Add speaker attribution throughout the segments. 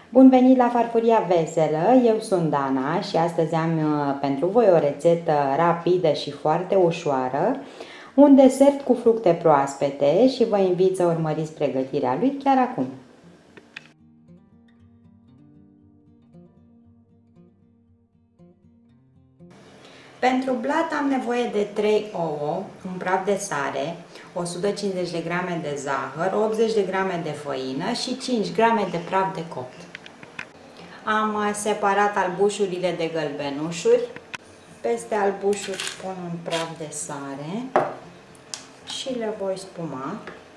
Speaker 1: Bun venit la Farfuria Veselă, eu sunt Dana și astăzi am pentru voi o rețetă rapidă și foarte ușoară, un desert cu fructe proaspete și vă invit să urmăriți pregătirea lui chiar acum. Pentru blat am nevoie de 3 ouă, un praf de sare, 150 de grame de zahăr, 80 de grame de făină și 5 grame de praf de copt. Am separat albușurile de gălbenușuri. Peste albușuri pun un praf de sare și le voi spuma.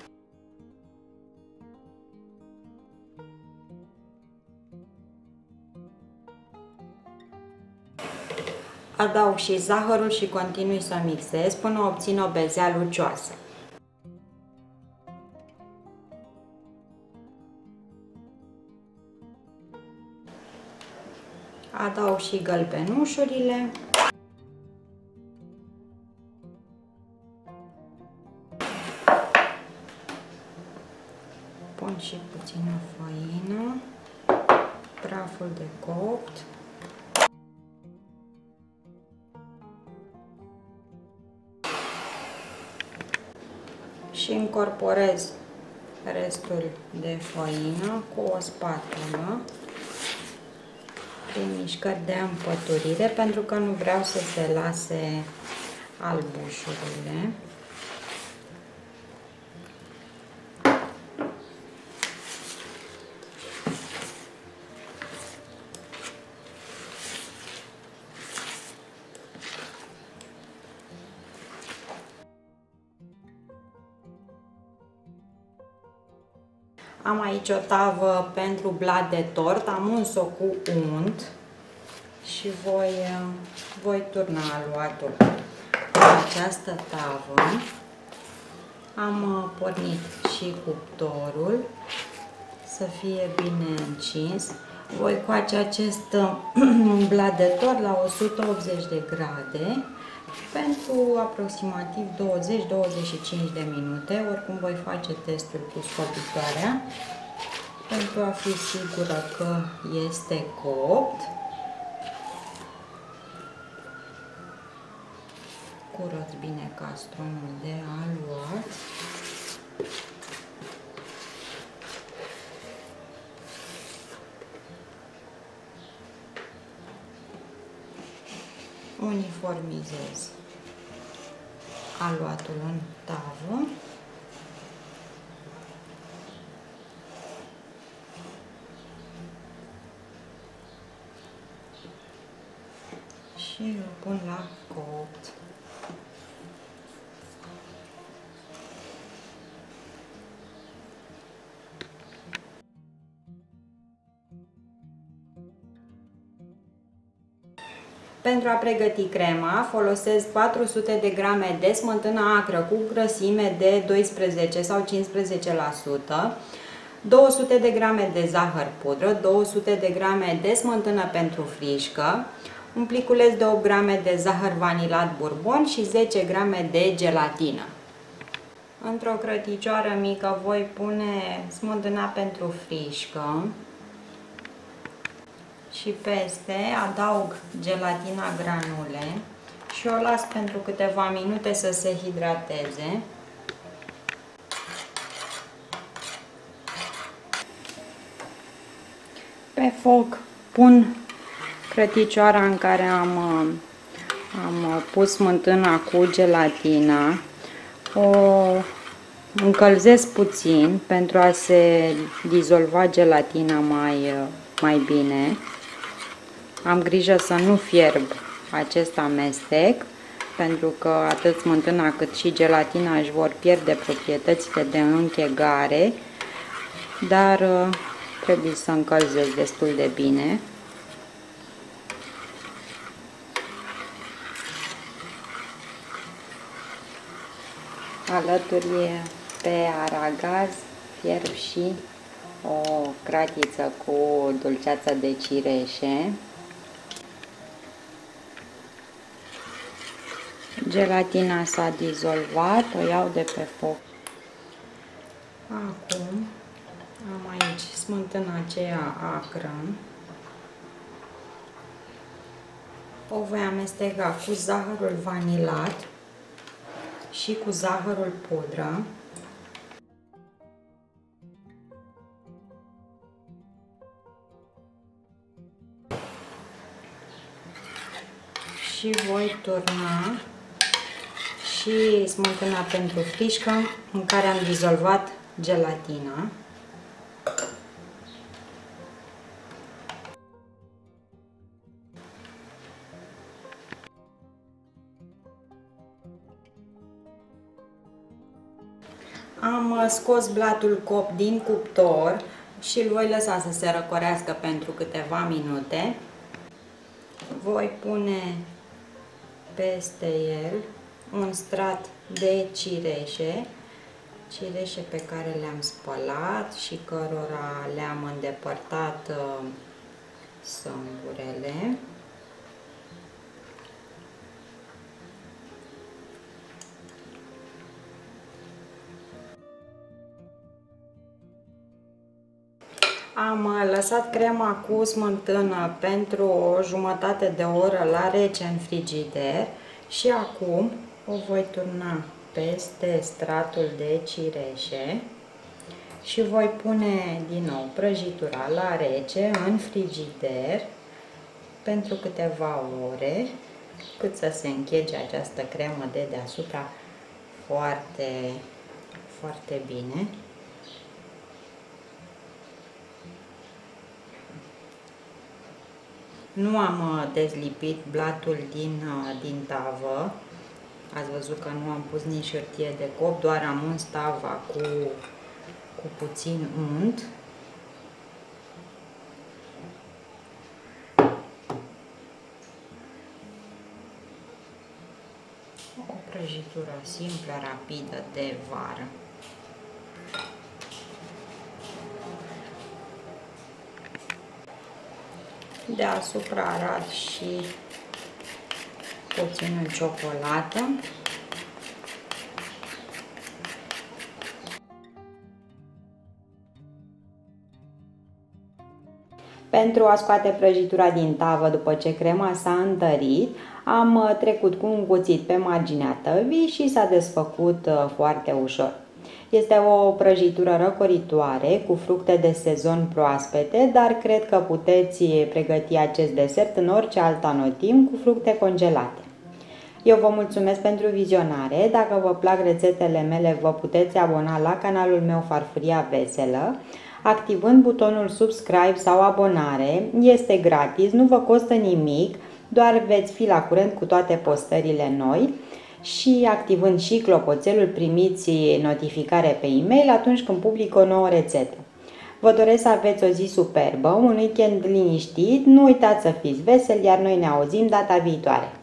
Speaker 1: Adaug și zahărul și continui să mixez până obțin o bezea lucioasă. Adaug și gălbenușurile. Pun și puțină făină, praful de copt. Și incorporez restul de făină cu o spatulă prin mișcări de împăturire, pentru că nu vreau să se lase albușurile. Am aici o tavă pentru blat de tort, am uns-o cu unt și voi turna aluatul pe această tavă. Am pornit și cuptorul să fie bine încins. Voi coace acest blat de tort la 180 de grade pentru aproximativ 20-25 de minute. Oricum voi face testul cu scobitoarea pentru a fi sigură că este copt. Curăț bine castronul de aluat. Uniformizez aluatul în tavă. Și îl pun la copt. Pentru a pregăti crema, folosesc 400 de grame de smântână acră cu grăsime de 12 sau 15%, 200 de grame de zahăr pudră, 200 de grame de smântână pentru frișcă, un pliculeț de 8 grame de zahăr vanilat bourbon și 10 grame de gelatină. Într-o crăticioară mică voi pune smântâna pentru frișcă și peste adaug gelatina granule și o las pentru câteva minute să se hidrateze. Pe foc pun crăticioara în care am pus smântâna cu gelatina. O încălzesc puțin pentru a se dizolva gelatina mai bine. Am grijă să nu fierb acest amestec, pentru că atât smântâna cât și gelatina își vor pierde proprietățile de închegare, dar trebuie să încălzesc destul de bine. Alături pe aragaz fierb și o cratiță cu dulceață de cireșe. Gelatina s-a dizolvat, o iau de pe foc. Acum am aici smântâna aceea acră. O voi amesteca cu zahărul vanilat și cu zahărul pudră. Și voi turna și smântâna pentru frișcă în care am dizolvat gelatina. Am scos blatul copt din cuptor și îl voi lăsa să se răcorească pentru câteva minute. Voi pune peste el un strat de cireșe, cireșe pe care le-am spălat și cărora le-am îndepărtat sâmburele. Am lăsat crema cu smântână pentru o jumătate de oră la rece în frigider și acum o voi turna peste stratul de cireșe și voi pune din nou prăjitura la rece în frigider pentru câteva ore, cât să se închege această cremă de deasupra foarte, foarte bine. Nu am dezlipit blatul din tavă. Ați văzut că nu am pus nici hârtie de cop, doar am uns tava cu puțin unt. O prăjitură simplă, rapidă, de vară. Deasupra arat și puțină ciocolată. Pentru a scoate prăjitura din tavă după ce crema s-a întărit, am trecut cu un cuțit pe marginea tăvii și s-a desfăcut foarte ușor. Este o prăjitură răcoritoare cu fructe de sezon proaspete, dar cred că puteți pregăti acest desert în orice alt anotimp cu fructe congelate. Eu vă mulțumesc pentru vizionare. Dacă vă plac rețetele mele, vă puteți abona la canalul meu Farfuria Veselă, activând butonul subscribe sau abonare. Este gratis, nu vă costă nimic, doar veți fi la curent cu toate postările noi. Și activând și clopoțelul, primiți notificare pe e-mail atunci când public o nouă rețetă. Vă doresc să aveți o zi superbă, un weekend liniștit, nu uitați să fiți veseli, iar noi ne auzim data viitoare.